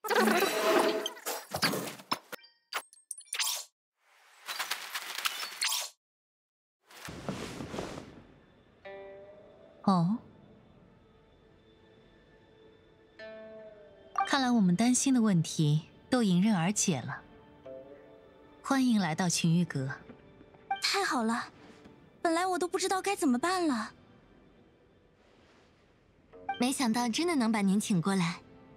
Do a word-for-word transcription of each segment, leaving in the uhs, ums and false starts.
哦，看来我们担心的问题都迎刃而解了。欢迎来到群玉阁。 太好了，本来我都不知道该怎么办了。 没想到真的能把您请过来。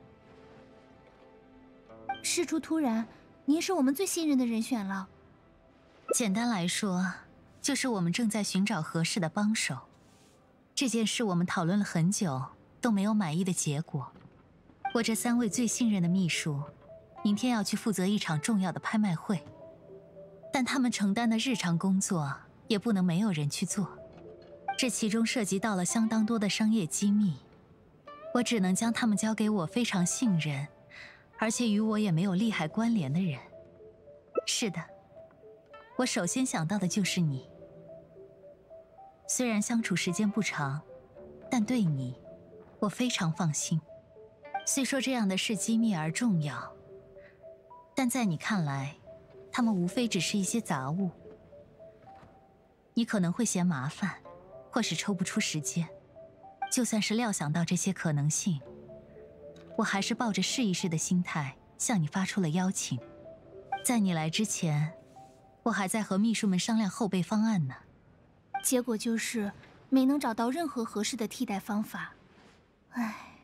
事出突然，您是我们最信任的人选了。 简单来说，就是我们正在寻找合适的帮手。这件事我们讨论了很久，都没有满意的结果。我这三位最信任的秘书，明天要去负责一场重要的拍卖会，但他们承担的日常工作也不能没有人去做。这其中涉及到了相当多的商业机密，我只能将他们交给我非常信任，而且与我也没有利害关联的人。是的，我首先想到的就是你。虽然相处时间不长，但对你，我非常放心。虽说这样的事机密而重要，但在你看来，它们无非只是一些杂物。你可能会嫌麻烦，或是抽不出时间。就算是料想到这些可能性，我还是抱着试一试的心态向你发出了邀请。在你来之前，我还在和秘书们商量后备方案呢。 结果就是没能找到任何合适的替代方法。唉，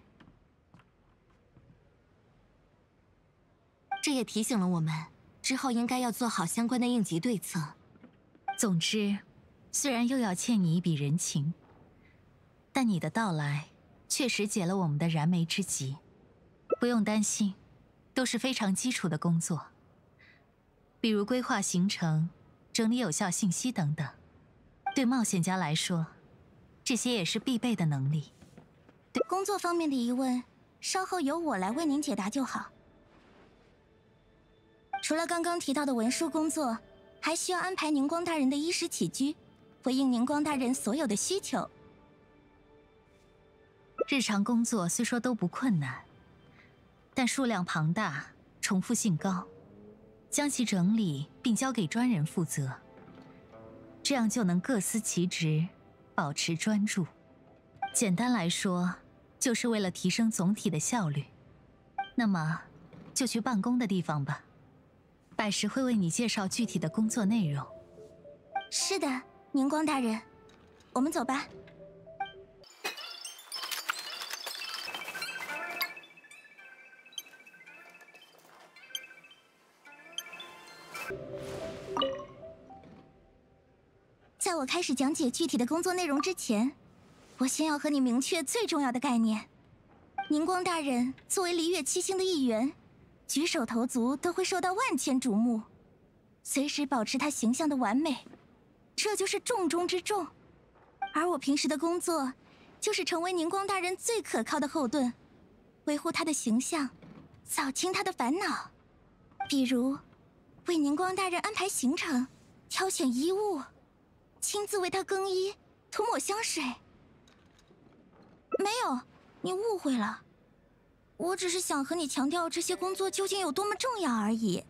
这也提醒了我们，之后应该要做好相关的应急对策。 总之，虽然又要欠你一笔人情，但你的到来确实解了我们的燃眉之急。不用担心，都是非常基础的工作，比如规划行程、整理有效信息等等。对冒险家来说，这些也是必备的能力。 对工作方面的疑问，稍后由我来为您解答就好。除了刚刚提到的文书工作，还需要安排宁光大人的衣食起居，回应宁光大人所有的需求。 日常工作虽说都不困难，但数量庞大，重复性高，将其整理并交给专人负责，这样就能各司其职，保持专注。简单来说，就是为了提升总体的效率。那么，就去办公的地方吧。百石会为你介绍具体的工作内容。 是的，宁光大人，我们走吧。在我开始讲解具体的工作内容之前，我先要和你明确最重要的概念。宁光大人作为离月七星的一员，举手投足都会受到万千瞩目，随时保持他形象的完美，这就是重中之重。而我平时的工作，就是成为宁光大人最可靠的后盾，维护他的形象，扫清他的烦恼。比如，为宁光大人安排行程，挑选衣物，亲自为他更衣，涂抹香水。没有，你误会了。我只是想和你强调这些工作究竟有多么重要而已。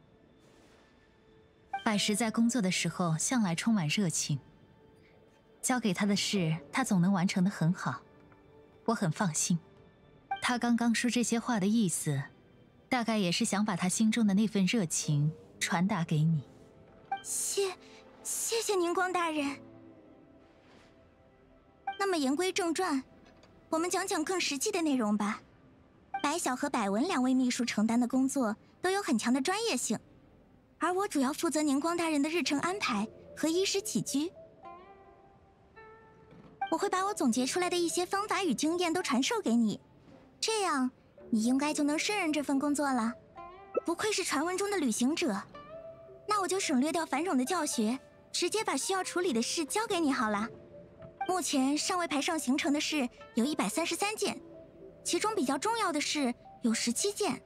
百石在工作的时候向来充满热情，交给他的事他总能完成得很好，我很放心。他刚刚说这些话的意思，大概也是想把他心中的那份热情传达给你。 谢谢谢宁光大人。那么言归正传，我们讲讲更实际的内容吧。白晓和百文两位秘书承担的工作都有很强的专业性，而我主要负责宁光大人的日程安排和衣食起居。我会把我总结出来的一些方法与经验都传授给你，这样你应该就能胜任这份工作了。不愧是传闻中的旅行者，那我就省略掉繁冗的教学，直接把需要处理的事交给你好了。目前尚未排上行程的事有一百三十三件，其中比较重要的事有十七件。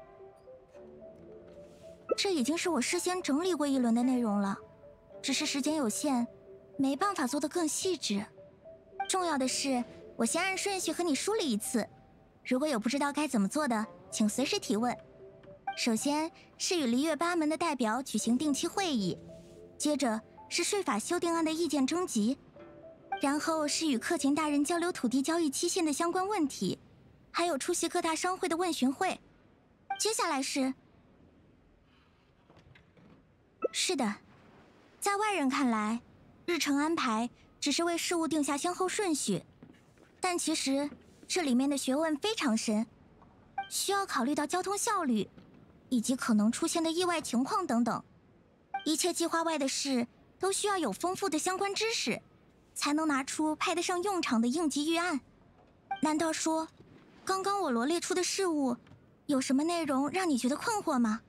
这已经是我事先整理过一轮的内容了，只是时间有限，没办法做得更细致。重要的是，我先按顺序和你梳理一次，如果有不知道该怎么做的， 请随时提问。首先是与璃月八门的代表举行定期会议，接着是税法修订案的意见征集，然后是与克勤大人交流土地交易期限的相关问题，还有出席各大商会的问询会。接下来是……是的，在外人看来，日程安排只是为事务定下先后顺序，但其实这里面的学问非常深，需要考虑到交通效率，以及可能出现的意外情况等等。一切计划外的事都需要有丰富的相关知识，才能拿出派得上用场的应急预案。难道说，刚刚我罗列出的事物，有什么内容让你觉得困惑吗？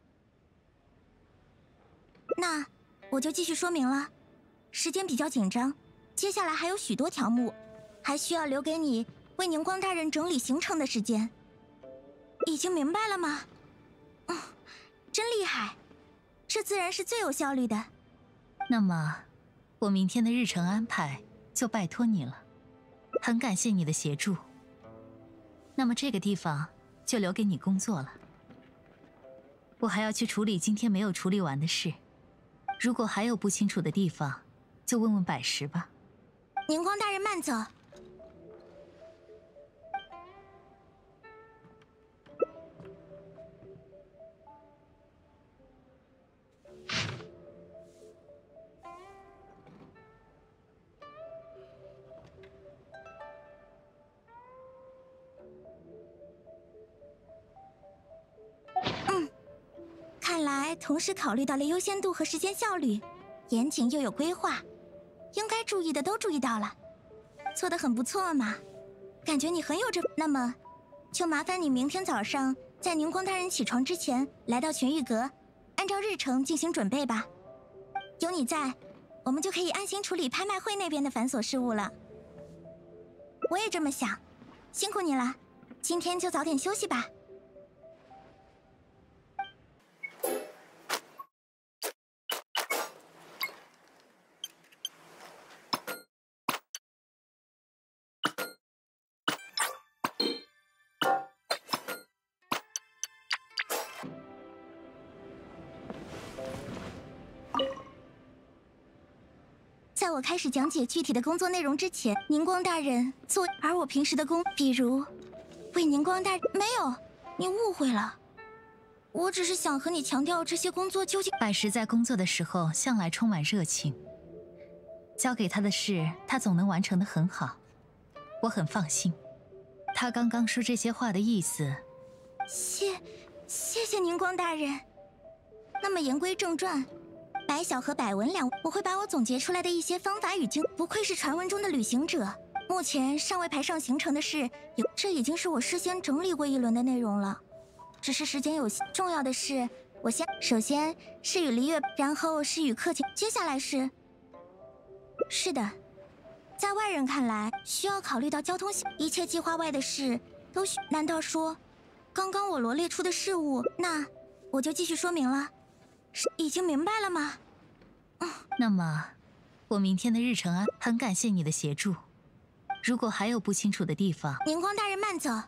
那我就继续说明了。时间比较紧张，接下来还有许多条目，还需要留给你为宁光大人整理行程的时间。已经明白了吗？嗯，真厉害，这自然是最有效率的。 那么，我明天的日程安排就拜托你了，很感谢你的协助。那么这个地方就留给你工作了。我还要去处理今天没有处理完的事，如果还有不清楚的地方，就问问百石吧。 宁光大人慢走。嗯，看来同时考虑到了优先度和时间效率，严谨又有规划，应该注意的都注意到了，做得很不错嘛，感觉你很有这……那么，就麻烦你明天早上在宁光大人起床之前来到群玉阁，按照日程进行准备吧。有你在，我们就可以安心处理拍卖会那边的繁琐事务了。我也这么想，辛苦你了，今天就早点休息吧。在我开始讲解具体的工作内容之前，宁光大人做，而我平时的工，比如为宁光大人，没有，你误会了，我只是想和你强调这些工作究竟。 百石在工作的时候向来充满热情，交给他的事他总能完成得很好，我很放心。他刚刚说这些话的意思， 谢谢谢宁光大人。那么言归正传。白晓和百文两，我会把我总结出来的一些方法与经，不愧是传闻中的旅行者。目前尚未排上行程的事，有这已经是我事先整理过一轮的内容了，只是时间有限。重要的是，我先首先是与璃月，然后是与克勤，接下来是……是的，在外人看来，需要考虑到交通，一切计划外的事都需……难道说，刚刚我罗列出的事物，那我就继续说明了。已经明白了吗？ 嗯，那么，我明天的日程安，很感谢你的协助。如果还有不清楚的地方， 宁光大人慢走。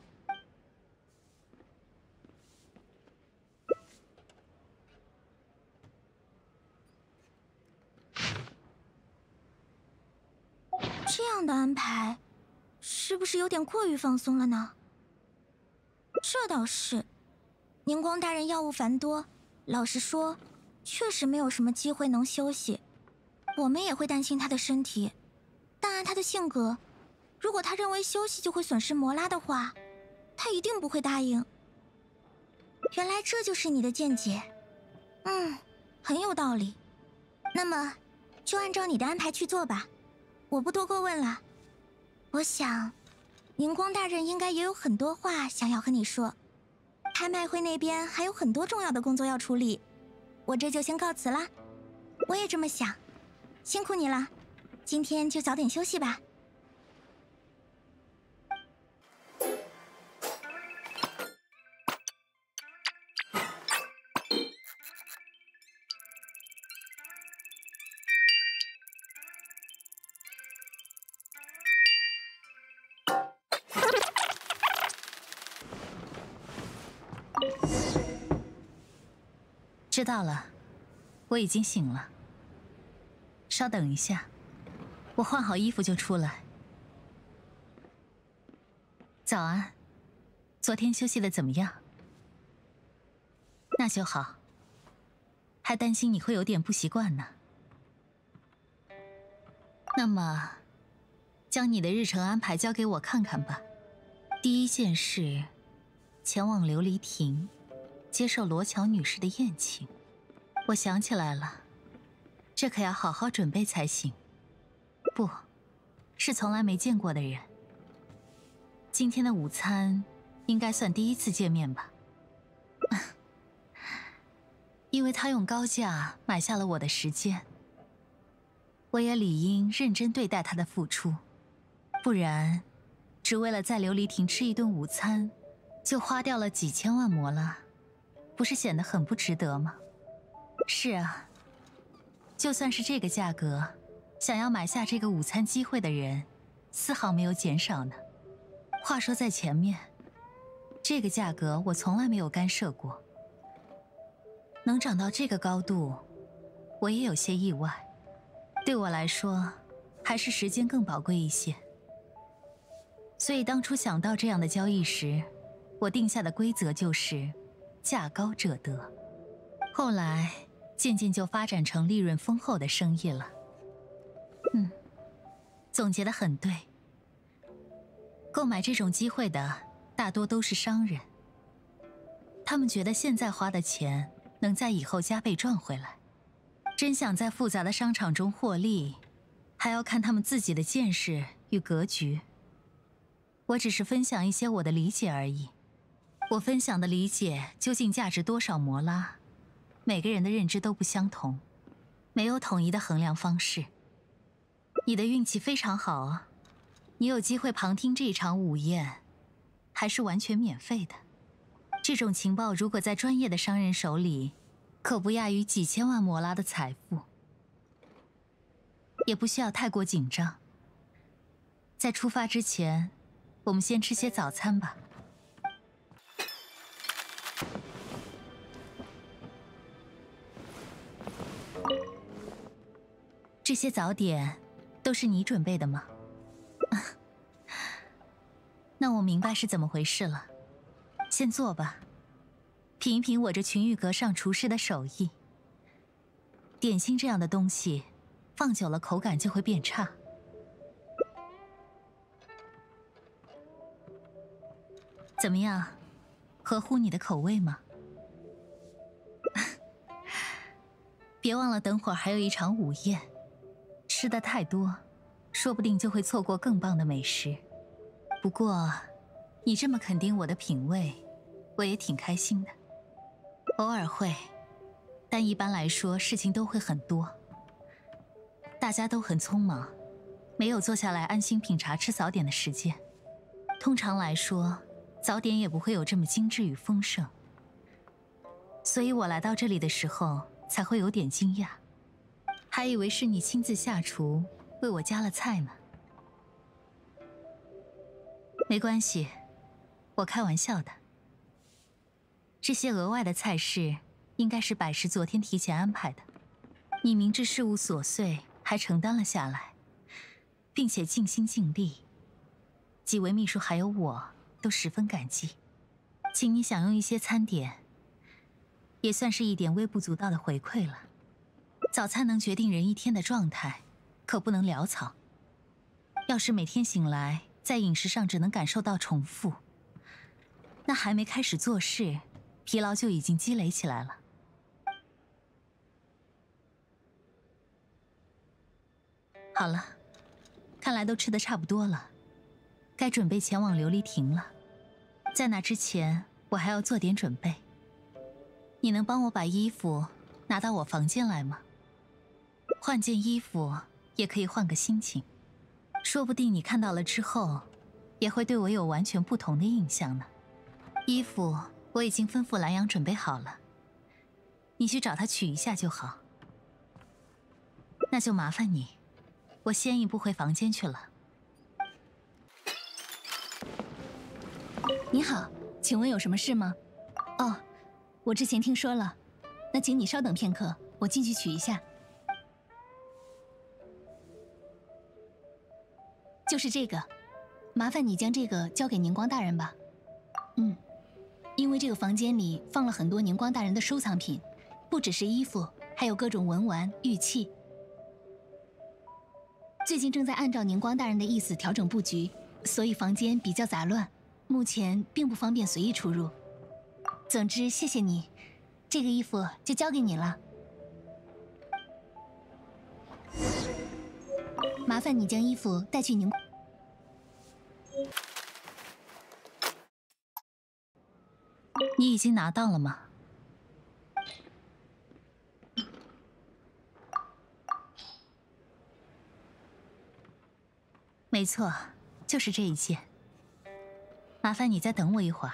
这样的安排，是不是有点过于放松了呢？这倒是，宁光大人药物繁多，老实说。确实没有什么机会能休息，我们也会担心他的身体，但按他的性格，如果他认为休息就会损失摩拉的话，他一定不会答应。原来这就是你的见解，嗯，很有道理。那么，就按照你的安排去做吧，我不多过问了。我想，宁光大人应该也有很多话想要和你说，拍卖会那边还有很多重要的工作要处理。我这就先告辞啦，我也这么想，辛苦你了，今天就早点休息吧。 知道了，我已经醒了。稍等一下，我换好衣服就出来。早安，昨天休息的怎么样？那就好，还担心你会有点不习惯呢。那么，将你的日程安排交给我看看吧。第一件事，前往琉璃亭，接受罗乔女士的宴请。我想起来了，这可要好好准备才行。不，是从来没见过的人。今天的午餐应该算第一次见面吧。因为他用高价买下了我的时间，我也理应认真对待他的付出，不然只为了在琉璃亭吃一顿午餐就花掉了几千万魔拉，不是显得很不值得吗？是啊，就算是这个价格，想要买下这个午餐机会的人丝毫没有减少呢。话说在前面，这个价格我从来没有干涉过，能长到这个高度，我也有些意外。对我来说，还是时间更宝贵一些。所以当初想到这样的交易时，我定下的规则就是价高者得。后来渐渐就发展成利润丰厚的生意了。嗯，总结得很对。购买这种机会的大多都是商人，他们觉得现在花的钱能在以后加倍赚回来。真想在复杂的商场中获利，还要看他们自己的见识与格局。我只是分享一些我的理解而已。我分享的理解究竟价值多少魔拉，每个人的认知都不相同，没有统一的衡量方式。你的运气非常好啊，你有机会旁听这一场午宴，还是完全免费的。这种情报如果在专业的商人手里，可不亚于几千万魔拉的财富。也不需要太过紧张。在出发之前，我们先吃些早餐吧。这些早点都是你准备的吗？那我明白是怎么回事了。先坐吧，品一品我这群玉阁上厨师的手艺。点心这样的东西，放久了口感就会变差。怎么样，合乎你的口味吗？别忘了，等会儿还有一场午宴，吃的太多，说不定就会错过更棒的美食。不过，你这么肯定我的品味，我也挺开心的。偶尔会，但一般来说事情都会很多。大家都很匆忙，没有坐下来安心品茶吃早点的时间。通常来说，早点也不会有这么精致与丰盛。所以我来到这里的时候才会有点惊讶，还以为是你亲自下厨为我加了菜呢。没关系，我开玩笑的。这些额外的菜式应该是百事昨天提前安排的。你明知事务琐碎，还承担了下来，并且尽心尽力。几位秘书还有我都十分感激。请你享用一些餐点，也算是一点微不足道的回馈了。早餐能决定人一天的状态，可不能潦草。要是每天醒来，在饮食上只能感受到重复，那还没开始做事，疲劳就已经积累起来了。好了，看来都吃得差不多了，该准备前往琉璃亭了。在那之前，我还要做点准备。你能帮我把衣服拿到我房间来吗？换件衣服也可以换个心情，说不定你看到了之后，也会对我有完全不同的印象呢。衣服我已经吩咐蓝阳准备好了，你去找他取一下就好。那就麻烦你，我先一步回房间去了。 你好，请问有什么事吗？哦，我之前听说了， 那请你稍等片刻，我进去取一下。就是这个，麻烦你将这个交给宁光大人吧。嗯，因为这个房间里放了很多宁光大人的收藏品，不只是衣服，还有各种文玩、玉器。最近正在按照宁光大人的意思调整布局，所以房间比较杂乱，目前并不方便随意出入。总之，谢谢你，这个衣服就交给你了。麻烦你将衣服带去宁。 你已经拿到了吗？没错，就是这一件。麻烦你再等我一会儿。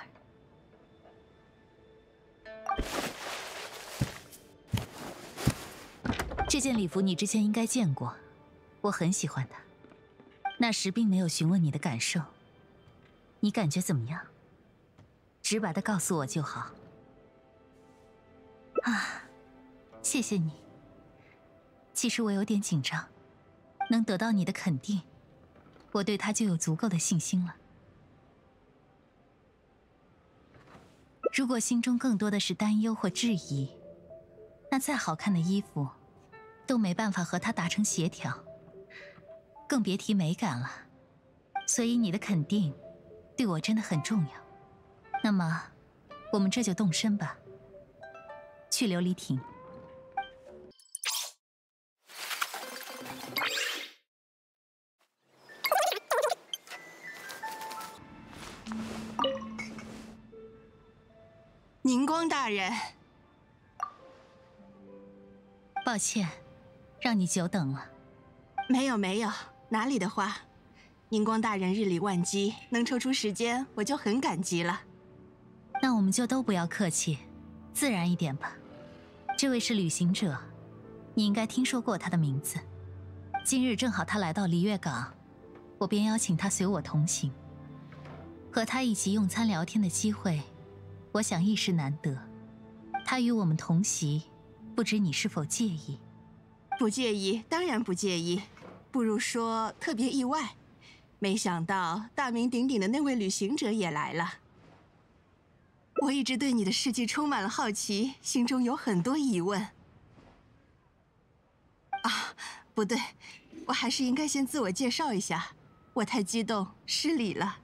这件礼服你之前应该见过，我很喜欢它。那时并没有询问你的感受，你感觉怎么样？直白的告诉我就好。啊，谢谢你。其实我有点紧张，能得到你的肯定，我对它就有足够的信心了。如果心中更多的是担忧或质疑，那再好看的衣服都没办法和它达成协调，更别提美感了。所以你的肯定对我真的很重要。那么我们这就动身吧，去琉璃亭。 宁光大人， 抱歉，让你久等了。 没有没有，哪里的话，宁光大人日理万机，能抽出时间，我就很感激了。 那我们就都不要客气，自然一点吧。这位是旅行者，你应该听说过他的名字。今日正好他来到璃月港，我便邀请他随我同行。和他一起用餐聊天的机会，我想一时难得。他与我们同席，不知你是否介意？ 不介意，当然不介意。不如说特别意外，没想到大名鼎鼎的那位旅行者也来了。我一直对你的事迹充满了好奇，心中有很多疑问。啊，不对，我还是应该先自我介绍一下，我太激动，失礼了。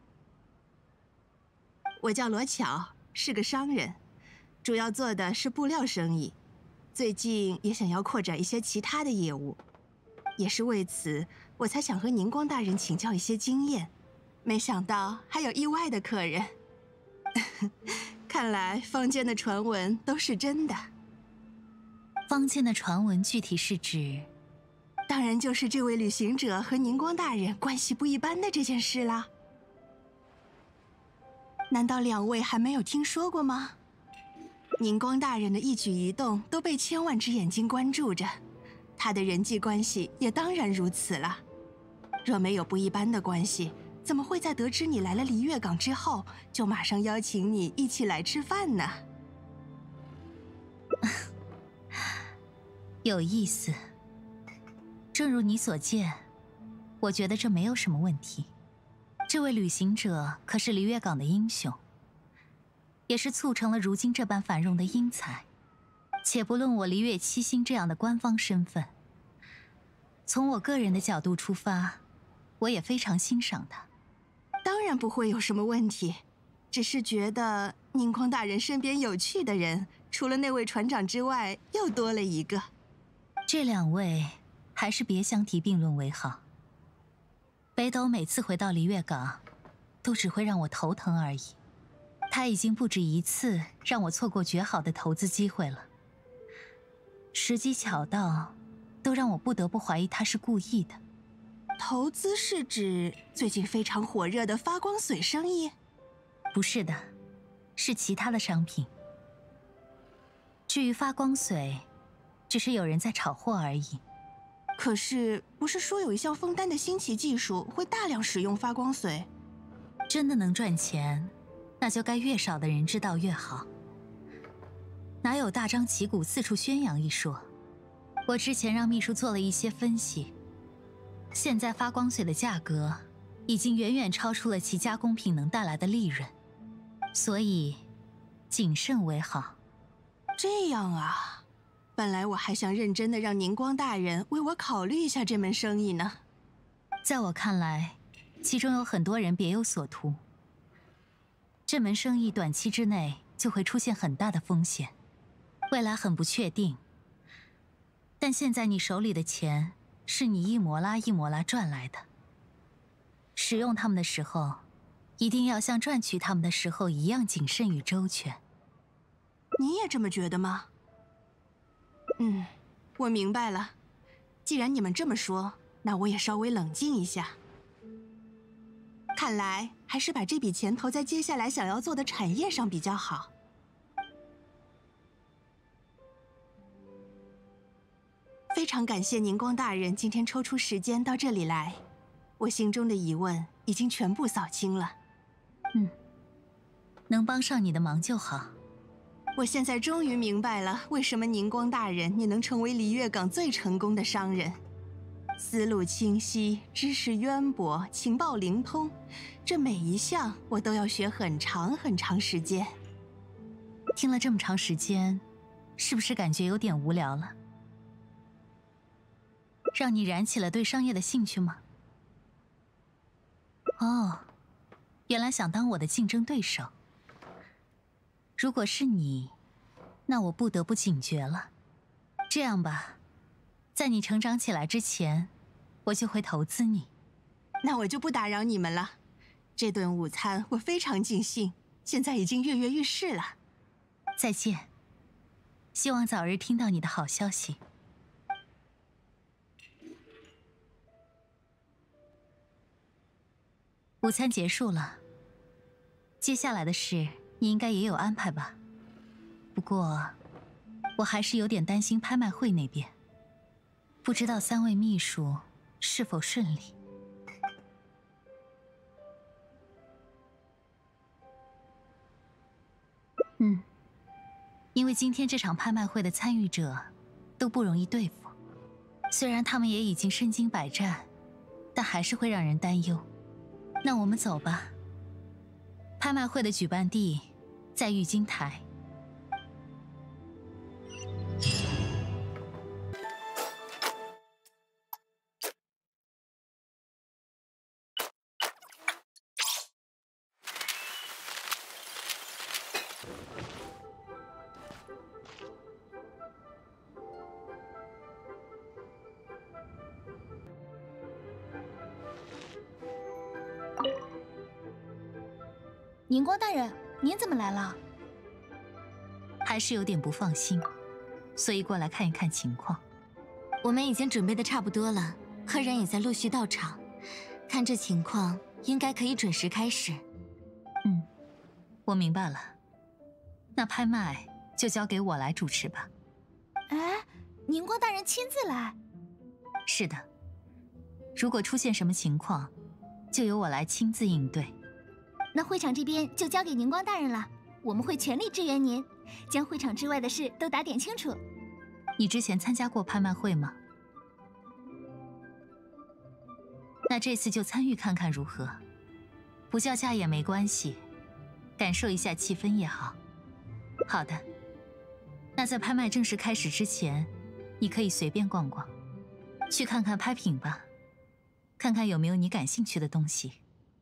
我叫罗巧，是个商人，主要做的是布料生意，最近也想要扩展一些其他的业务。也是为此，我才想和宁光大人请教一些经验，没想到还有意外的客人。看来坊间的传闻都是真的。 坊间的传闻具体是指？ 当然就是这位旅行者和宁光大人关系不一般的这件事啦。难道两位还没有听说过吗？宁光大人的一举一动都被千万只眼睛关注着，他的人际关系也当然如此了。若没有不一般的关系，怎么会在得知你来了璃月港之后，就马上邀请你一起来吃饭呢？ 有意思。正如你所见，我觉得这没有什么问题。这位旅行者可是璃月港的英雄，也是促成了如今这般繁荣的英才。且不论我璃月七星这样的官方身份，从我个人的角度出发，我也非常欣赏他。 当然不会有什么问题，只是觉得宁光大人身边有趣的人，除了那位船长之外，又多了一个。 这两位还是别相提并论为好。北斗每次回到璃月港，都只会让我头疼而已。他已经不止一次让我错过绝好的投资机会了，时机巧到，都让我不得不怀疑他是故意的。 投资是指最近非常火热的发光水生意？ 不是的，是其他的商品。至于发光水，只是有人在炒货而已。 可是，不是说有一项枫丹的新奇技术会大量使用发光水？ 真的能赚钱，那就该越少的人知道越好。 哪有大张旗鼓四处宣扬一说？我之前让秘书做了一些分析，现在发光髓的价格已经远远超出了其加工品能带来的利润，所以谨慎为好。 这样啊，本来我还想认真的让宁光大人为我考虑一下这门生意呢。 在我看来，其中有很多人别有所图。这门生意短期之内就会出现很大的风险，未来很不确定。但现在你手里的钱是你一摩拉一摩拉赚来的，使用它们的时候，一定要像赚取它们的时候一样谨慎与周全。 你也这么觉得吗？嗯，我明白了。既然你们这么说，那我也稍微冷静一下。看来还是把这笔钱投在接下来想要做的产业上比较好。非常感谢宁光大人今天抽出时间到这里来，我心中的疑问已经全部扫清了。 嗯，能帮上你的忙就好。 我现在终于明白了，为什么宁光大人你能成为璃月港最成功的商人。思路清晰，知识渊博，情报灵通，这每一项我都要学很长很长时间。 听了这么长时间，是不是感觉有点无聊了？让你燃起了对商业的兴趣吗？哦，原来想当我的竞争对手。如果是你，那我不得不警觉了。这样吧，在你成长起来之前，我就会投资你。 那我就不打扰你们了。这顿午餐我非常尽兴，现在已经跃跃欲试了。 再见，希望早日听到你的好消息。午餐结束了，接下来的事你应该也有安排吧？不过，我还是有点担心拍卖会那边，不知道三位秘书是否顺利。嗯，因为今天这场拍卖会的参与者都不容易对付，虽然他们也已经身经百战，但还是会让人担忧。那我们走吧。拍卖会的举办地在玉京台。 宁光大人，您怎么来了？ 还是有点不放心，所以过来看一看情况。 我们已经准备的差不多了，客人也在陆续到场，看这情况，应该可以准时开始。 嗯，我明白了。那拍卖就交给我来主持吧。 哎，宁光大人亲自来？ 是的，如果出现什么情况，就由我来亲自应对。 那会场这边就交给宁光大人了，我们会全力支援您，将会场之外的事都打点清楚。 你之前参加过拍卖会吗？那这次就参与看看如何？不叫价也没关系，感受一下气氛也好。好的，那在拍卖正式开始之前，你可以随便逛逛，去看看拍品吧，看看有没有你感兴趣的东西。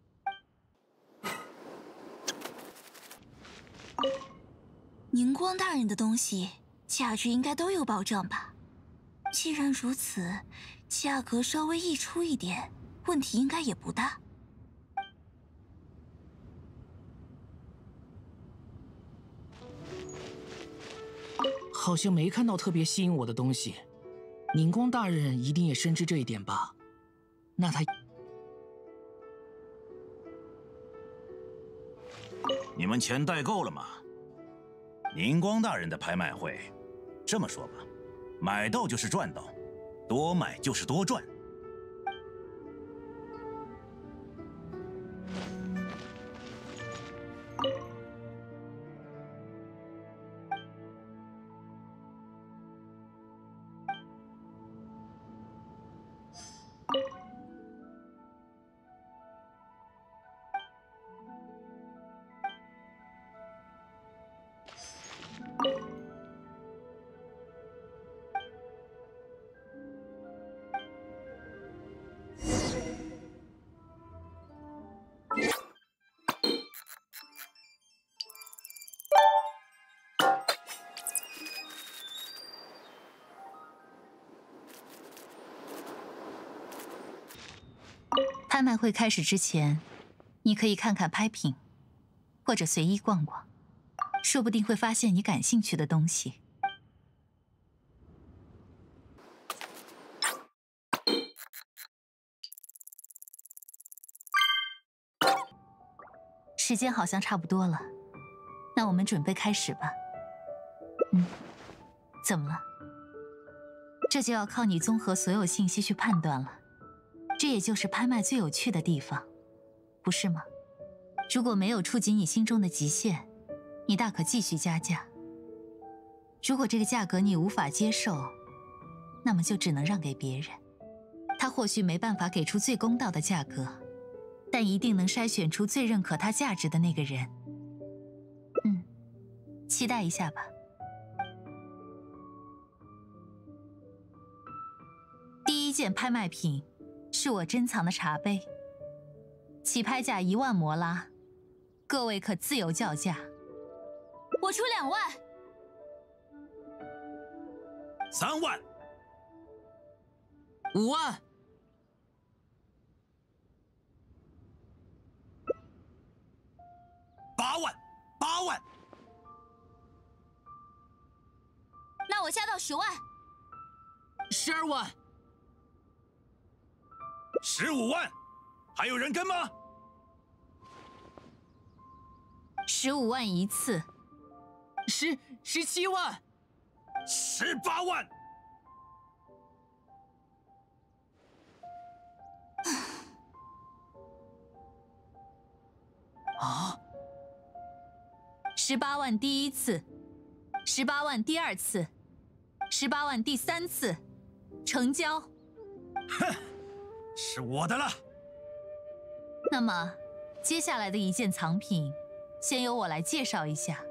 宁光大人的东西价值应该都有保障吧？既然如此，价格稍微溢出一点，问题应该也不大。 好像没看到特别吸引我的东西，宁光大人一定也深知这一点吧？那他…… 你们钱带够了吗？宁光大人的拍卖会，这么说吧，买到就是赚到，多买就是多赚。 拍卖会开始之前，你可以看看拍品，或者随意逛逛，说不定会发现你感兴趣的东西。时间好像差不多了，那我们准备开始吧。嗯，怎么了？这就要靠你综合所有信息去判断了。这也就是拍卖最有趣的地方，不是吗？如果没有触及你心中的极限，你大可继续加价。如果这个价格你无法接受，那么就只能让给别人。他或许没办法给出最公道的价格，但一定能筛选出最认可他价值的那个人。嗯，期待一下吧。第一件拍卖品是我珍藏的茶杯，起拍价一万摩拉，各位可自由叫价。 我出两万。 三万。 五万。 八万。八万。 那我加到十万。 十二万。 十五万。还有人跟吗？ 十五万一次。 十十七万。 十八万。 啊！ 十八万第一次，十八万第二次，十八万第三次，成交。 哼，是我的了。 那么，接下来的一件藏品，先由我来介绍一下。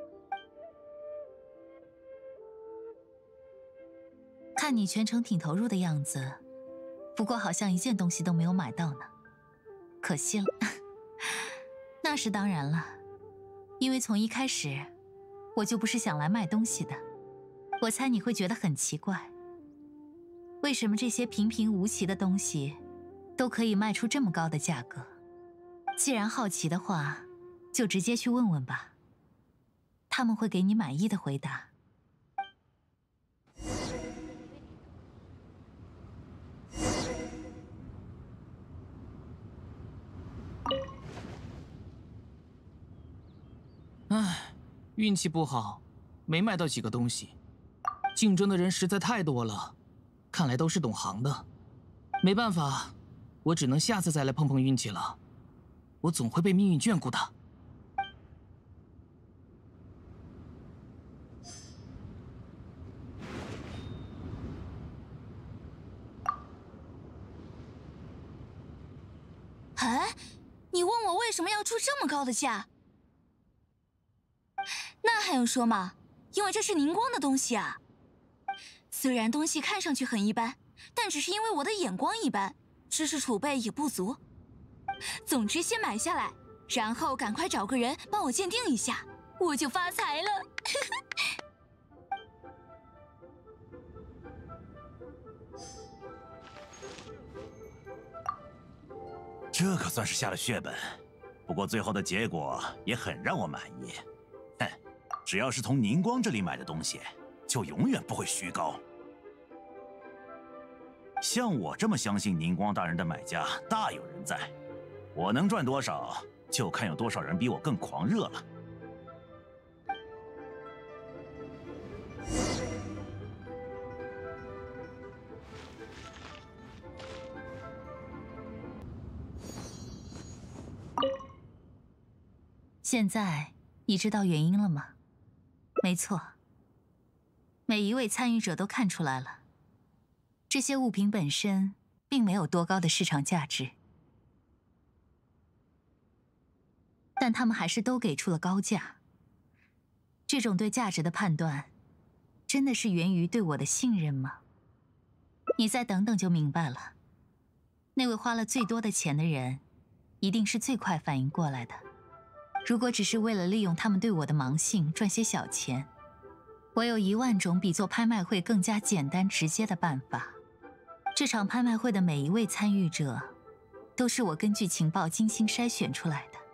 看你全程挺投入的样子，不过好像一件东西都没有买到呢，可惜了。那是当然了，因为从一开始，我就不是想来卖东西的。我猜你会觉得很奇怪，为什么这些平平无奇的东西都可以卖出这么高的价格？既然好奇的话，就直接去问问吧，他们会给你满意的回答。 唉，运气不好，没买到几个东西。竞争的人实在太多了，看来都是懂行的。没办法，我只能下次再来碰碰运气了。我总会被命运眷顾的。 哎，你问我为什么要出这么高的价？那还用说吗？因为这是宁光的东西啊。虽然东西看上去很一般，但只是因为我的眼光一般，知识储备也不足。总之，先买下来，然后赶快找个人帮我鉴定一下，我就发财了。 这可算是下了血本，不过最后的结果也很让我满意。哼，只要是从宁光这里买的东西，就永远不会虚高。像我这么相信宁光大人的买家大有人在，我能赚多少，就看有多少人比我更狂热了。 现在你知道原因了吗？没错，每一位参与者都看出来了，这些物品本身并没有多高的市场价值，但他们还是都给出了高价。这种对价值的判断，真的是源于对我的信任吗？你再等等就明白了。那位花了最多的钱的人，一定是最快反应过来的。如果只是为了利用他们对我的盲信赚些小钱，我有一万种比做拍卖会更加简单直接的办法。这场拍卖会的每一位参与者， 都是我根据情报精心筛选出来的。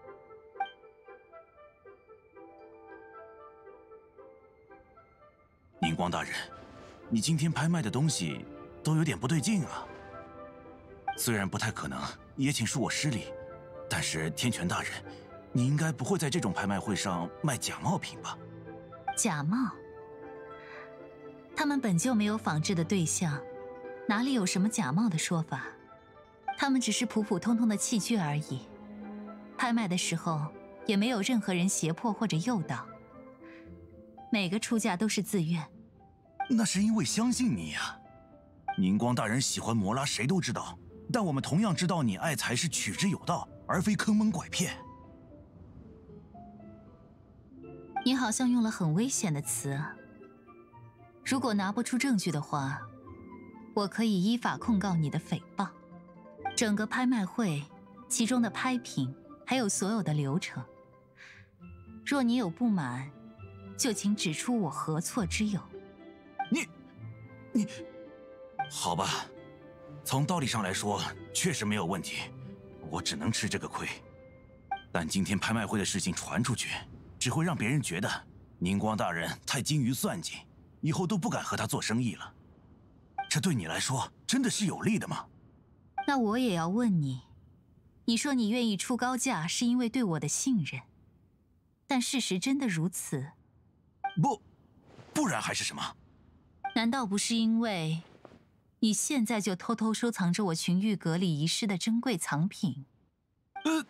宁光大人，你今天拍卖的东西都有点不对劲啊。虽然不太可能，也请恕我失礼，但是天权大人，你应该不会在这种拍卖会上卖假冒品吧？ 假冒？他们本就没有仿制的对象，哪里有什么假冒的说法？他们只是普普通通的器具而已。拍卖的时候，也没有任何人胁迫或者诱导，每个出价都是自愿。 那是因为相信你呀。宁光大人喜欢摩拉，谁都知道，但我们同样知道你爱财是取之有道，而非坑蒙拐骗。 你好像用了很危险的词啊。如果拿不出证据的话，我可以依法控告你的诽谤。整个拍卖会，其中的拍品，还有所有的流程，若你有不满，就请指出我何错之有。 你，你，好吧，从道理上来说，确实没有问题，我只能吃这个亏。但今天拍卖会的事情传出去，只会让别人觉得宁光大人太精于算计，以后都不敢和他做生意了。这对你来说真的是有利的吗？ 那我也要问你，你说你愿意出高价是因为对我的信任，但事实真的如此？ 不，不然还是什么？ 难道不是因为你现在就偷偷收藏着我群玉阁里遗失的珍贵藏品？ 呃，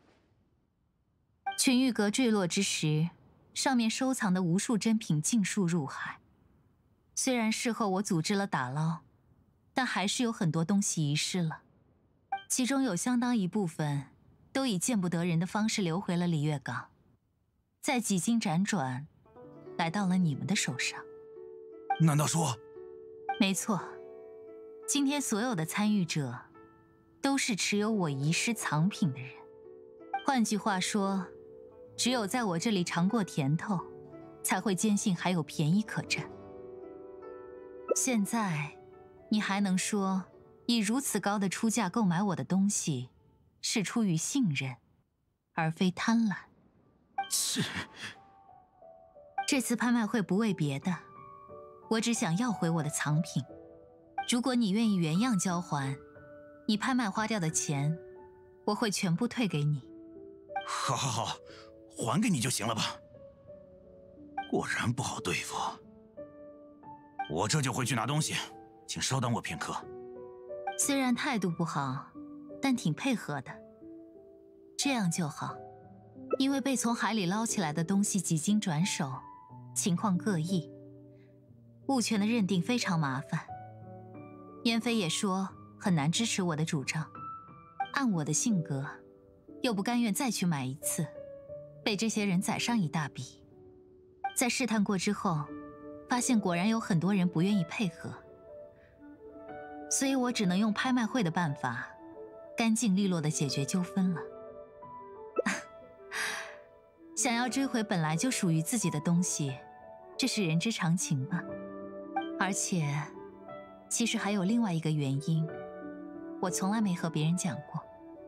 群玉阁坠落之时，上面收藏的无数珍品尽数入海。虽然事后我组织了打捞，但还是有很多东西遗失了，其中有相当一部分都以见不得人的方式流回了璃月港，再几经辗转，来到了你们的手上。 难道说？ 没错，今天所有的参与者都是持有我遗失藏品的人。换句话说，只有在我这里尝过甜头，才会坚信还有便宜可占。现在你还能说以如此高的出价购买我的东西是出于信任而非贪婪？ 是。 这次拍卖会不为别的，我只想要回我的藏品。如果你愿意原样交还，你拍卖花掉的钱我会全部退给你。 好好好，还给你就行了吧。果然不好对付。我这就回去拿东西，请稍等我片刻。 虽然态度不好，但挺配合的。这样就好，因为被从海里捞起来的东西几经转手，情况各异，物权的认定非常麻烦。燕飞也说很难支持我的主张。按我的性格，又不甘愿再去买一次，被这些人宰上一大笔。在试探过之后，发现果然有很多人不愿意配合，所以我只能用拍卖会的办法，干净利落地解决纠纷了。想要追回本来就属于自己的东西，这是人之常情吧。而且，其实还有另外一个原因，我从来没和别人讲过，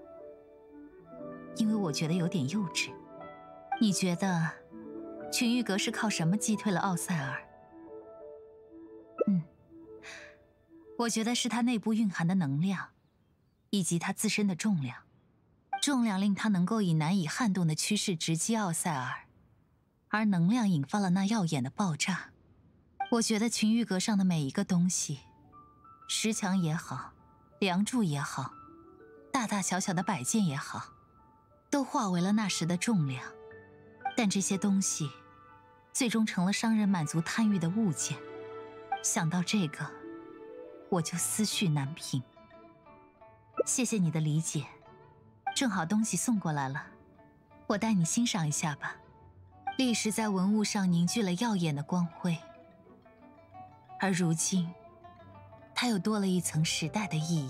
因为我觉得有点幼稚。你觉得群玉阁是靠什么击退了奥赛尔？嗯，我觉得是它内部蕴含的能量，以及它自身的重量。重量令它能够以难以撼动的趋势直击奥赛尔，而能量引发了那耀眼的爆炸。我觉得群玉阁上的每一个东西，石墙也好，梁柱也好，大大小小的摆件也好，都化为了那时的重量。但这些东西最终成了商人满足贪欲的物件。想到这个，我就思绪难平。谢谢你的理解，正好东西送过来了，我带你欣赏一下吧。历史在文物上凝聚了耀眼的光辉，而如今，它又多了一层时代的意义。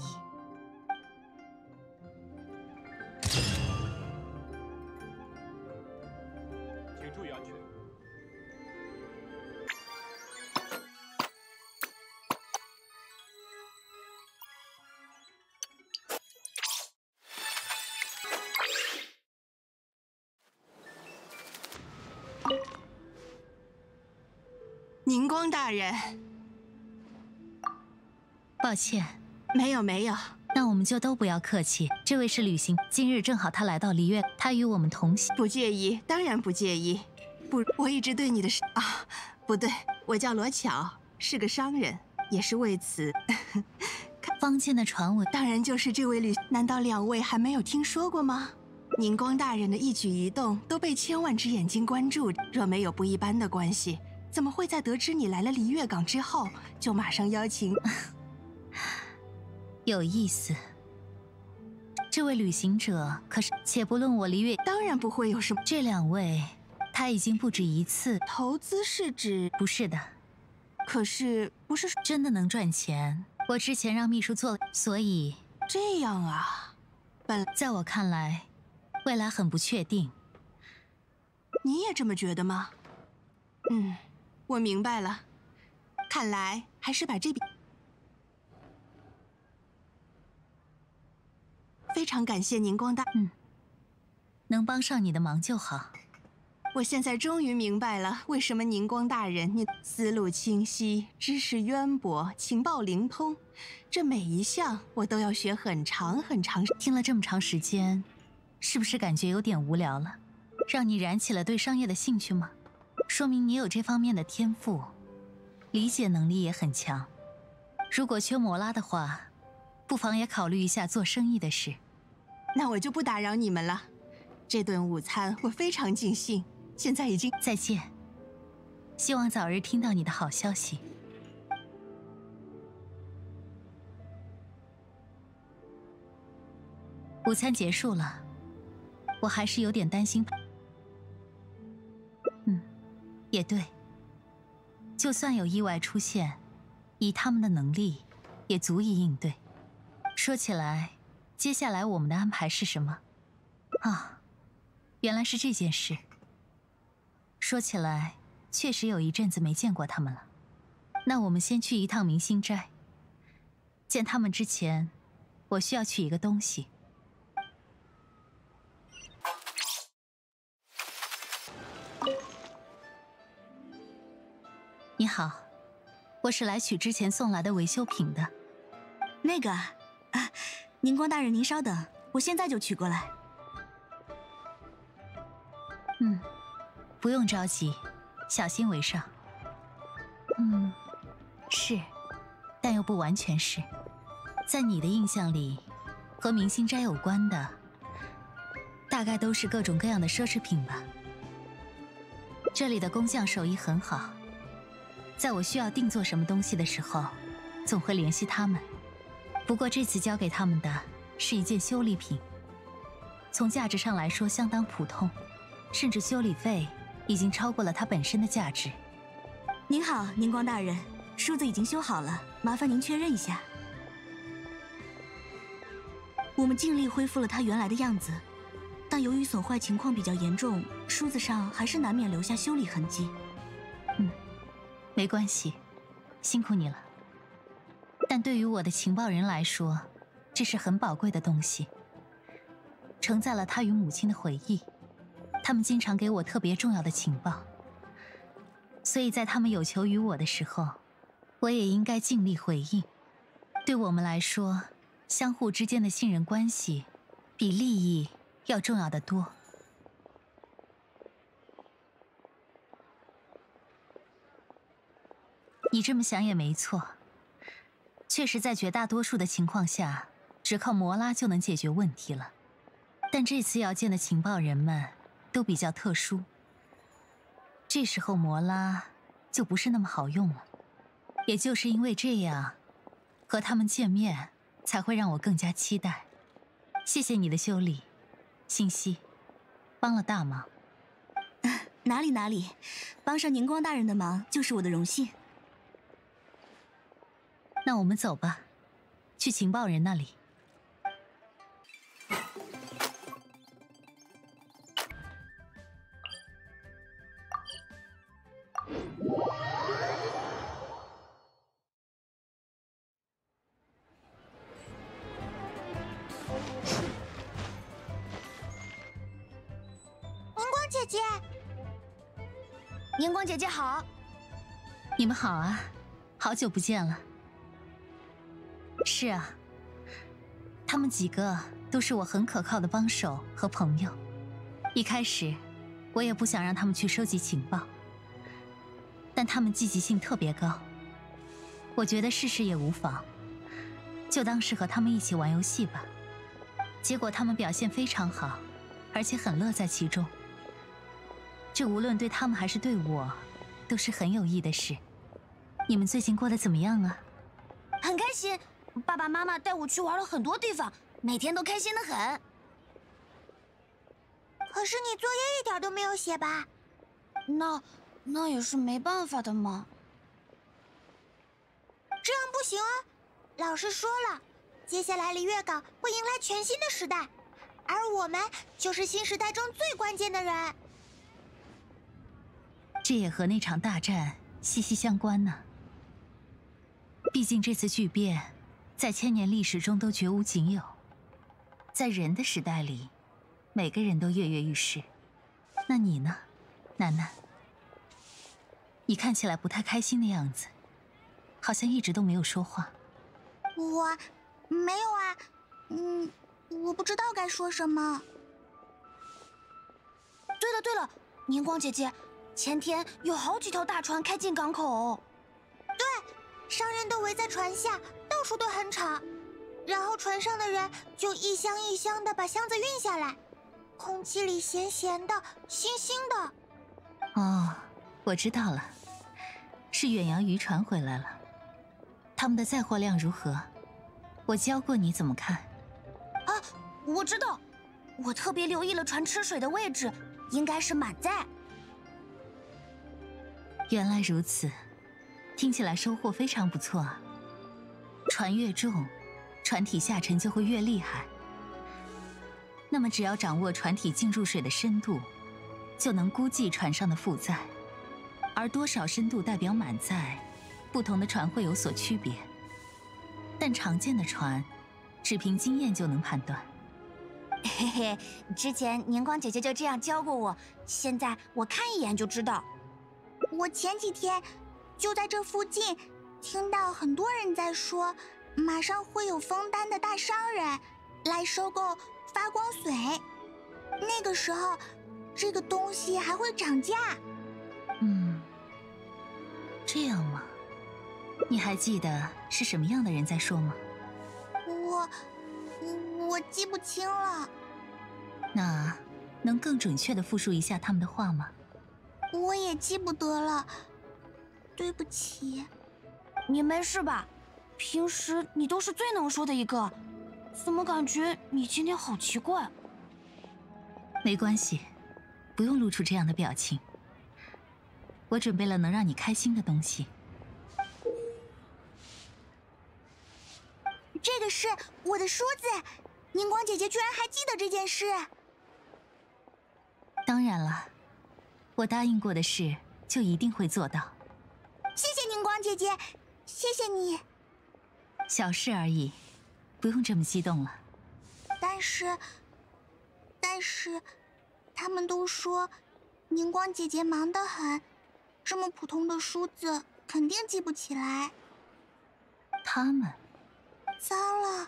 请注意安全。 宁光大人， 抱歉。 没有没有。 那我们就都不要客气。这位是旅行，今日正好他来到璃月，他与我们同行。 不介意，当然不介意。不，我一直对你的事啊，不对，我叫罗巧，是个商人，也是为此。 坊间的传闻， 当然就是这位旅，难道两位还没有听说过吗？宁光大人的一举一动都被千万只眼睛关注，若没有不一般的关系，怎么会在得知你来了璃月港之后，就马上邀请？ 有意思。这位旅行者可是，且不论我璃月， 当然不会有什么。 这两位，他已经不止一次。 投资是指？ 不是的。 可是不是真的能赚钱？我之前让秘书做了，所以这样啊。本在我看来，未来很不确定。 你也这么觉得吗？嗯，我明白了。看来还是把这笔。非常感谢宁光大， 嗯，能帮上你的忙就好。 我现在终于明白了，为什么宁光大人你思路清晰、知识渊博、情报灵通，这每一项我都要学很长很长。 听了这么长时间，是不是感觉有点无聊了？让你燃起了对商业的兴趣吗？说明你有这方面的天赋，理解能力也很强。如果缺摩拉的话，不妨也考虑一下做生意的事。 那我就不打扰你们了。这顿午餐我非常尽兴，现在已经再见。希望早日听到你的好消息。午餐结束了，我还是有点担心。嗯，也对。就算有意外出现，以他们的能力，也足以应对。说起来，接下来我们的安排是什么？啊，原来是这件事。说起来，确实有一阵子没见过他们了。那我们先去一趟明星斋。见他们之前，我需要取一个东西。你好，我是来取之前送来的维修品的。 那个啊，啊宁光大人，您稍等，我现在就取过来。 嗯，不用着急，小心为上。嗯，是，但又不完全是。在你的印象里，和明星斋有关的，大概都是各种各样的奢侈品吧。这里的工匠手艺很好，在我需要定做什么东西的时候，总会联系他们。不过这次交给他们的是一件修理品，从价值上来说相当普通，甚至修理费已经超过了它本身的价值。 您好，宁光大人，梳子已经修好了，麻烦您确认一下。我们尽力恢复了它原来的样子，但由于损坏情况比较严重，梳子上还是难免留下修理痕迹。 嗯，没关系，辛苦你了。但对于我的情报人来说，这是很宝贵的东西，承载了他与母亲的回忆。他们经常给我特别重要的情报，所以在他们有求于我的时候，我也应该尽力回应。对我们来说，相互之间的信任关系，比利益要重要得多。你这么想也没错。确实，在绝大多数的情况下，只靠摩拉就能解决问题了。但这次要见的情报人们都比较特殊，这时候摩拉就不是那么好用了。也就是因为这样，和他们见面才会让我更加期待。谢谢你的修理，信息，帮了大忙。 哪里哪里，帮上宁光大人的忙就是我的荣幸。 那我们走吧，去情报人那里。 宁光姐姐，宁光姐姐好。 你们好啊，好久不见了。是啊，他们几个都是我很可靠的帮手和朋友。一开始，我也不想让他们去收集情报，但他们积极性特别高，我觉得试试也无妨，就当是和他们一起玩游戏吧。结果他们表现非常好，而且很乐在其中。这无论对他们还是对我，都是很有益的事。你们最近过得怎么样啊？ 很开心，爸爸妈妈带我去玩了很多地方，每天都开心得很。可是你作业一点都没有写吧？ 那那也是没办法的嘛。 这样不行啊！老师说了，接下来璃月港会迎来全新的时代，而我们就是新时代中最关键的人。 这也和那场大战息息相关呢。毕竟这次巨变，在千年历史中都绝无仅有。在人的时代里，每个人都跃跃欲试。那你呢，楠楠？你看起来不太开心的样子，好像一直都没有说话。 我没有啊，嗯，我不知道该说什么。对了对了，宁光姐姐，前天有好几条大船开进港口。对，商人都围在船下，到处都很吵，然后船上的人就一箱一箱的把箱子运下来，空气里咸咸的、腥腥的。 哦，我知道了，是远洋渔船回来了。他们的载货量如何？我教过你怎么看。 啊，我知道，我特别留意了船吃水的位置，应该是满载。 原来如此，听起来收获非常不错啊。船越重，船体下沉就会越厉害。那么只要掌握船体进入水的深度，就能估计船上的负载，而多少深度代表满载，不同的船会有所区别。但常见的船，只凭经验就能判断。 嘿嘿，之前年光姐姐就这样教过我，现在我看一眼就知道。我前几天就在这附近听到很多人在说，马上会有枫丹的大商人来收购发光水，那个时候这个东西还会涨价。 嗯，这样吗？你还记得是什么样的人在说吗？ 我我记不清了。 那能更准确地复述一下他们的话吗？ 我也记不得了，对不起。 你没事吧？平时你都是最能说的一个，怎么感觉你今天好奇怪？ 没关系，不用露出这样的表情。我准备了能让你开心的东西。 这个是我的梳子，宁光姐姐居然还记得这件事。 当然了，我答应过的事就一定会做到。 谢谢宁光姐姐，谢谢你。 小事而已，不用这么激动了。 但是，但是，他们都说宁光姐姐忙得很，这么普通的梳子肯定记不起来。 他们？ 糟了。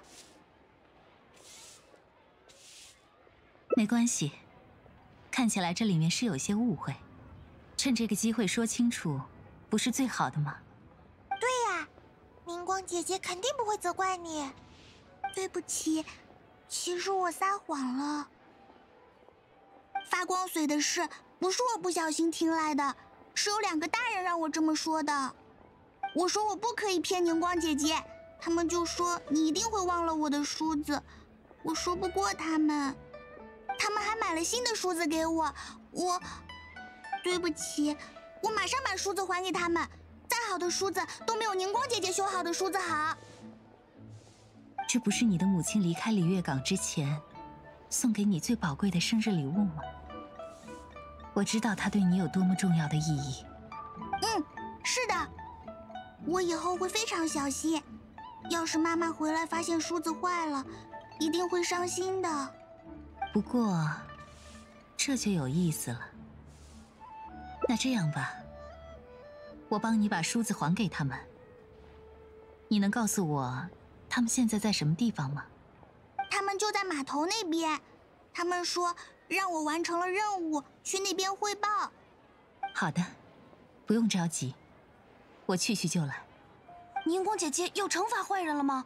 没关系，看起来这里面是有些误会，趁这个机会说清楚，不是最好的吗？ 对呀，宁光姐姐肯定不会责怪你。对不起，其实我撒谎了。发光水的事不是我不小心听来的，是有两个大人让我这么说的。我说我不可以骗宁光姐姐，他们就说你一定会忘了我的梳子。我说不过他们，他们还买了新的梳子给我。我，对不起，我马上把梳子还给他们。再好的梳子都没有宁光姐姐修好的梳子好。 这不是你的母亲离开璃月港之前送给你最宝贵的生日礼物吗？我知道它对你有多么重要的意义。 嗯，是的，我以后会非常小心。要是妈妈回来发现梳子坏了，一定会伤心的。 不过，这就有意思了。那这样吧， 我帮你把梳子还给他们。你能告诉我，他们现在在什么地方吗？ 他们就在码头那边。他们说让我完成了任务，去那边汇报。 好的，不用着急，我去去就来。 宁光姐姐要惩罚坏人了吗？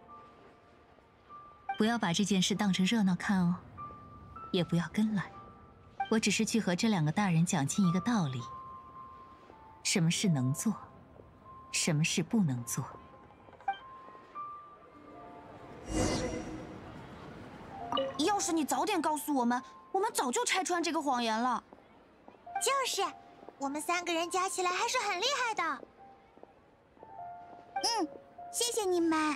不要把这件事当成热闹看哦，也不要跟来。我只是去和这两个大人讲清一个道理：什么事能做，什么事不能做。 要是你早点告诉我们，我们早就拆穿这个谎言了。 就是，我们三个人加起来还是很厉害的。嗯，谢谢你们。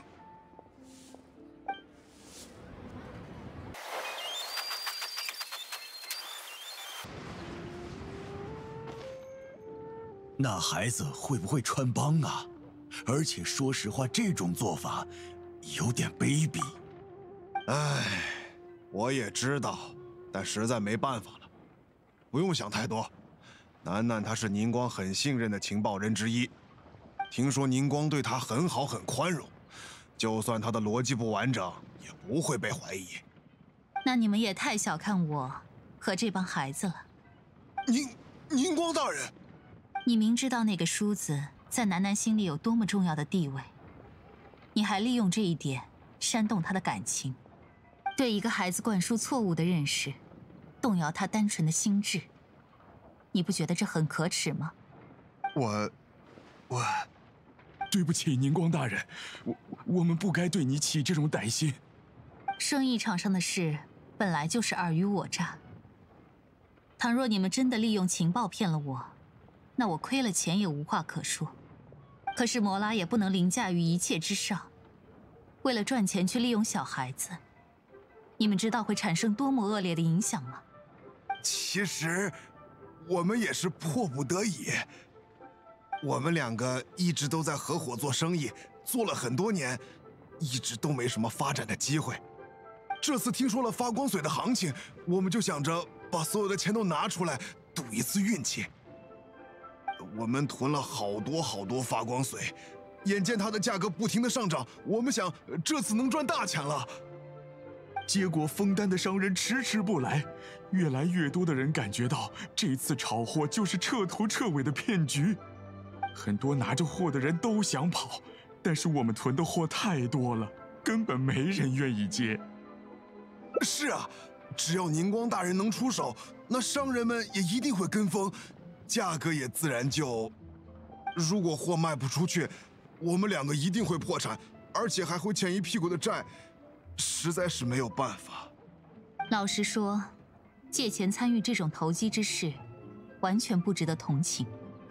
那孩子会不会穿帮啊？而且说实话，这种做法有点卑鄙。 唉，我也知道，但实在没办法了。不用想太多，楠楠他是宁光很信任的情报人之一。听说宁光对他很好，很宽容，就算他的逻辑不完整，也不会被怀疑。 那你们也太小看我和这帮孩子了。 宁宁光大人。 你明知道那个梳子在楠楠心里有多么重要的地位，你还利用这一点煽动他的感情，对一个孩子灌输错误的认识，动摇他单纯的心智，你不觉得这很可耻吗？ 我，我， 对不起，宁光大人，我我们不该对你起这种歹心。 生意场上的事本来就是尔虞我诈，倘若你们真的利用情报骗了我，那我亏了钱也无话可说。可是摩拉也不能凌驾于一切之上，为了赚钱去利用小孩子，你们知道会产生多么恶劣的影响吗？ 其实，我们也是迫不得已。我们两个一直都在合伙做生意，做了很多年，一直都没什么发展的机会。这次听说了发光水的行情，我们就想着把所有的钱都拿出来赌一次运气。我们囤了好多好多发光水，眼见它的价格不停的上涨，我们想这次能赚大钱了。 结果封单的商人迟迟不来，越来越多的人感觉到这次炒货就是彻头彻尾的骗局。很多拿着货的人都想跑，但是我们囤的货太多了，根本没人愿意接。 是啊，只要宁光大人能出手，那商人们也一定会跟风，价格也自然就……如果货卖不出去，我们两个一定会破产，而且还会欠一屁股的债，实在是没有办法。 老实说，借钱参与这种投机之事，完全不值得同情。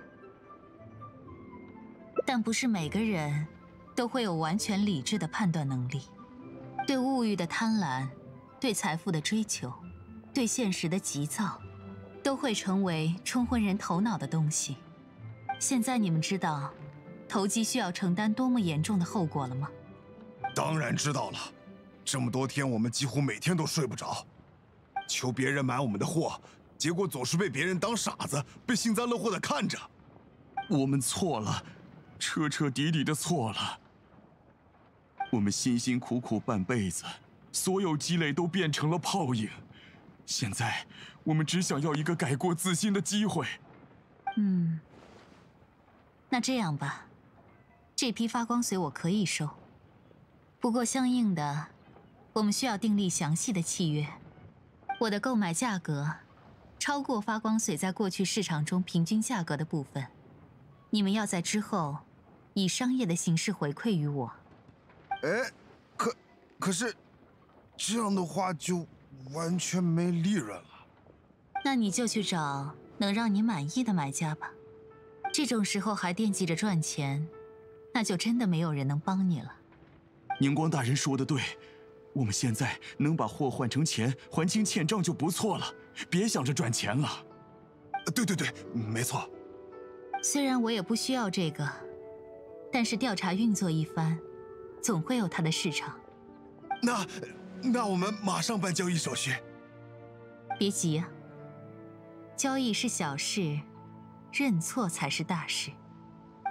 但不是每个人都会有完全理智的判断能力，对物欲的贪婪，对财富的追求，对现实的急躁，都会成为冲昏人头脑的东西。现在你们知道投机需要承担多么严重的后果了吗？ 当然知道了，这么多天我们几乎每天都睡不着，求别人买我们的货，结果总是被别人当傻子，被幸灾乐祸的看着。 我们错了，彻彻底底的错了。我们辛辛苦苦半辈子，所有积累都变成了泡影。现在我们只想要一个改过自新的机会。 嗯，那这样吧，这批发光髓我可以收，不过相应的，我们需要订立详细的契约。我的购买价格超过发光髓在过去市场中平均价格的部分，你们要在之后以商业的形式回馈于我。 哎，可可是这样的话就完全没利润了。 那你就去找能让你满意的买家吧。这种时候还惦记着赚钱，那就真的没有人能帮你了。 宁光大人说的对，我们现在能把货换成钱，还清欠账就不错了，别想着赚钱了。 对对对，没错。 虽然我也不需要这个，但是调查运作一番，总会有它的市场。 那那我们马上办交易手续。 别急呀、啊，交易是小事，认错才是大事。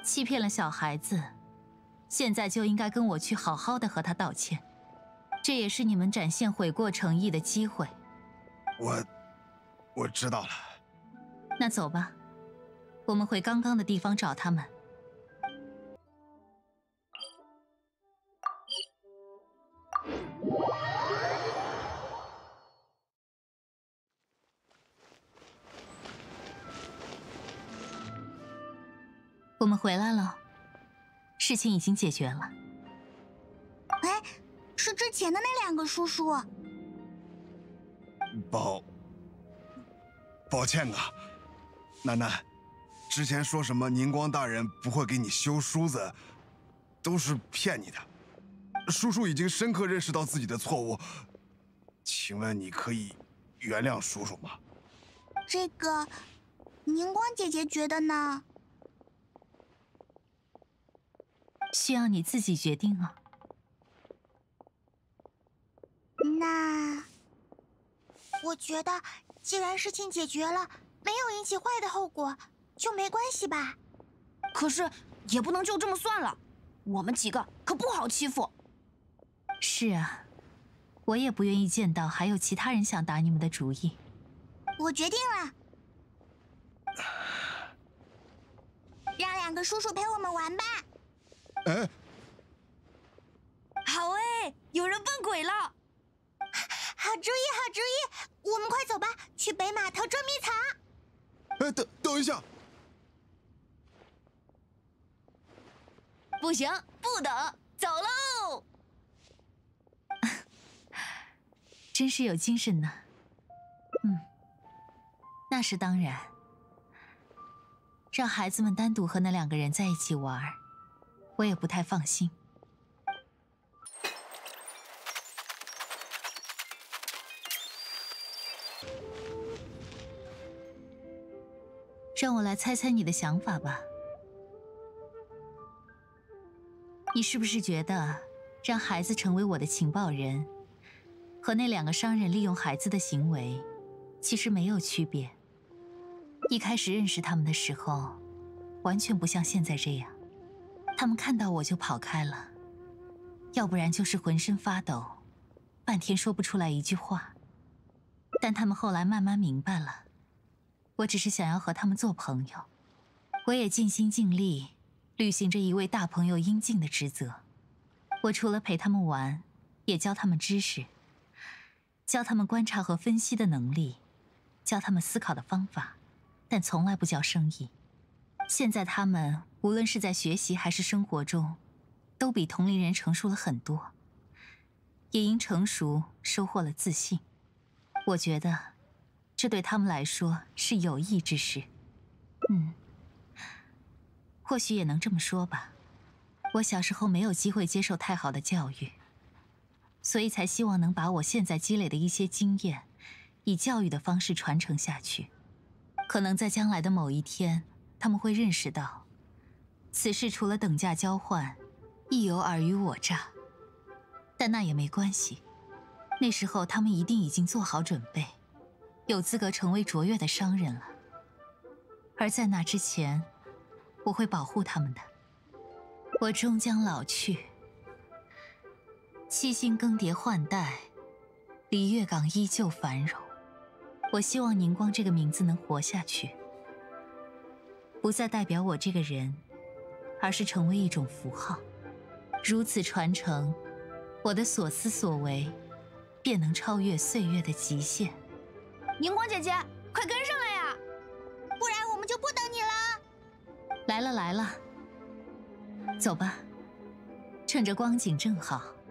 欺骗了小孩子，现在就应该跟我去好好的和他道歉。这也是你们展现悔过诚意的机会。 我，我知道了。 那走吧，我们回刚刚的地方找他们。我们回来了，事情已经解决了。 哎，是之前的那两个叔叔。 抱，抱歉啊，楠楠，之前说什么宁光大人不会给你修梳子，都是骗你的。叔叔已经深刻认识到自己的错误，请问你可以原谅叔叔吗？ 这个，宁光姐姐觉得呢？ 需要你自己决定啊。 那，我觉得既然事情解决了，没有引起坏的后果，就没关系吧。 可是也不能就这么算了，我们几个可不好欺负。 是啊，我也不愿意见到还有其他人想打你们的主意。 我决定了，让两个叔叔陪我们玩吧。 哎， 好哎，有人扮鬼了！ 好主意，好主意！我们快走吧，去北码头捉迷藏。 哎，等等一下， 不行，不等，走喽！ 真是有精神呢。嗯，那是当然。让孩子们单独和那两个人在一起玩，我也不太放心。让我来猜猜你的想法吧。你是不是觉得让孩子成为我的情报人，和那两个商人利用孩子的行为，其实没有区别？一开始认识他们的时候，完全不像现在这样。他们看到我就跑开了，要不然就是浑身发抖，半天说不出来一句话。但他们后来慢慢明白了，我只是想要和他们做朋友。我也尽心尽力履行着一位大朋友应尽的职责。我除了陪他们玩，也教他们知识，教他们观察和分析的能力，教他们思考的方法，但从来不教生意。现在他们无论是在学习还是生活中，都比同龄人成熟了很多，也因成熟收获了自信。我觉得这对他们来说是有益之事。嗯，或许也能这么说吧。我小时候没有机会接受太好的教育，所以才希望能把我现在积累的一些经验，以教育的方式传承下去。可能在将来的某一天，他们会认识到，此事除了等价交换，亦有尔虞我诈。但那也没关系，那时候他们一定已经做好准备，有资格成为卓越的商人了。而在那之前，我会保护他们的。我终将老去，七星更迭换代，璃月港依旧繁荣。我希望宁光这个名字能活下去，不再代表我这个人，而是成为一种符号。如此传承，我的所思所为便能超越岁月的极限。 宁光姐姐，快跟上来呀！ 不然我们就不等你了。 来了来了，走吧，趁着光景正好。